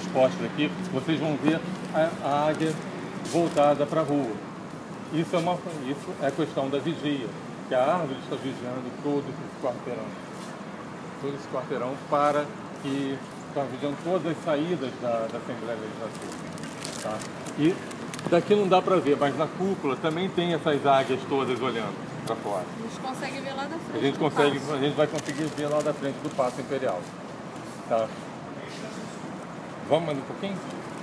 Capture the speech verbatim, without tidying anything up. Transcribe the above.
postes aqui, vocês vão ver a, a águia voltada para a rua. Isso é, uma, isso é questão da vigia, que a árvore está vigiando todo esse quarteirão. Todo esse quarteirão para que está vigiando todas as saídas da, da Assembleia Legislativa. Tá? E daqui não dá para ver, mas na cúpula também tem essas águias todas olhando para fora. A gente consegue ver lá da frente. A gente, do consegue, paço. a gente vai conseguir ver lá da frente do Paço Imperial. Tá? Vamos mais um pouquinho?